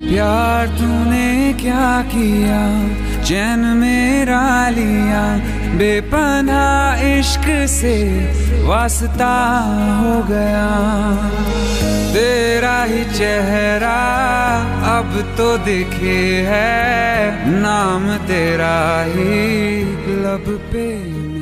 प्यार तूने क्या किया, चैन मेरा लिया, बेपनाह इश्क से वास्ता हो गया। तेरा ही चेहरा अब तो दिखे है, नाम तेरा ही लब पे